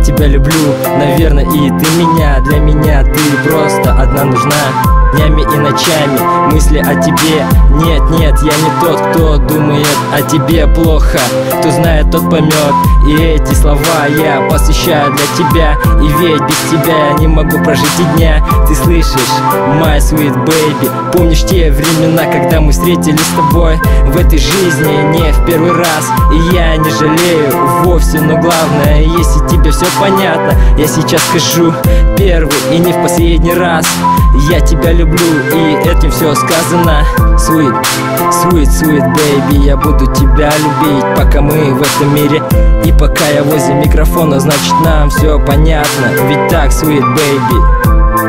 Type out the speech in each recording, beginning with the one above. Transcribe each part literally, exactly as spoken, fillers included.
тебя люблю, наверное, и ты меня. Для меня ты просто одна нужна. Днями и ночами мысли о тебе. Нет, нет, я не тот, кто думает о тебе плохо. Кто знает, тот поймет. И эти слова я посвящаю для тебя. И ведь без тебя я не могу прожить и дня. Ты слышишь, my sweet baby? Помнишь те времена, когда мы встретились с тобой в этой жизни не в первый раз? И я не жалею вовсе, но главное, если тебе все понятно, я сейчас скажу первый и не в последний раз. Я тебя люблю, и этим все сказано. Sweet, sweet, sweet baby, я буду тебя любить, пока мы в этом мире. И пока я возле микрофона, значит нам все понятно. Ведь так, sweet baby.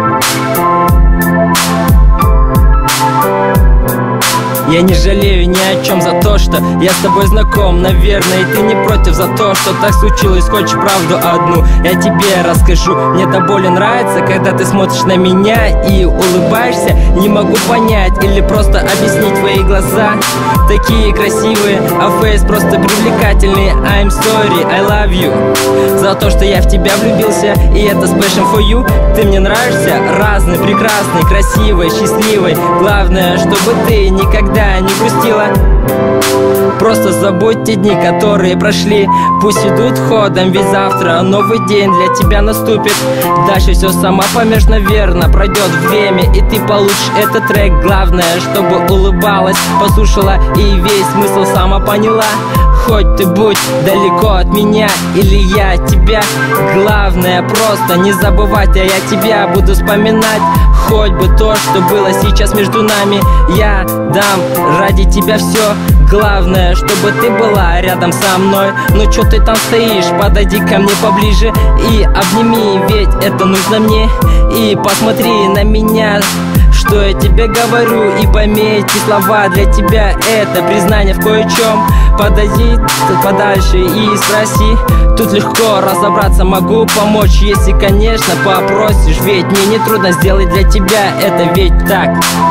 Я не жалею ни о чем за то, что я с тобой знаком. Наверное, и ты не против за то, что так случилось. Хочешь правду одну, я тебе расскажу. Мне до боли нравится, когда ты смотришь на меня и улыбаешься. Не могу понять или просто объяснить твои глаза. Такие красивые, а фейс просто привлекательный. I'm sorry, I love you. За то, что я в тебя влюбился, и это special for you. Ты мне нравишься, разный, прекрасный, красивый, счастливый. Главное, чтобы ты никогда не грустила. Просто забудь те дни, которые прошли. Пусть идут ходом, ведь завтра новый день для тебя наступит. Дальше все сама поймешь, наверное, пройдет время, и ты получишь этот трек. Главное, чтобы улыбалась, послушала и весь смысл сама поняла. Хоть ты будь далеко от меня или я от тебя, главное просто не забывать, а я тебя буду вспоминать. Хоть бы то, что было сейчас между нами, я дам ради тебя все. Главное, чтобы ты была рядом со мной. Ну чё ты там стоишь, подойди ко мне поближе и обними, ведь это нужно мне. И посмотри на меня, что я тебе говорю, и пойми эти слова. Для тебя это признание в кое-чем. Подойди подальше и спроси. Тут легко разобраться, могу помочь, если, конечно, попросишь. Ведь мне не трудно сделать для тебя это, ведь так.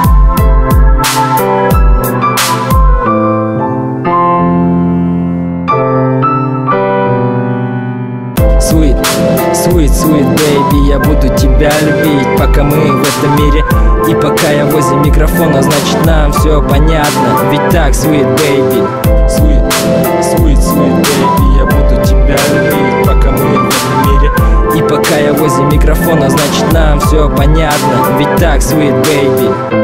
Sweet, sweet, sweet baby, я буду тебя любить, пока мы в этом мире. И пока я возле микрофона, значит нам все понятно. Ведь так, sweet baby. Sweet, sweet, sweet baby, я буду тебя любить, пока мы в этом мире. И пока я возле микрофона, значит нам все понятно. Ведь так, sweet baby.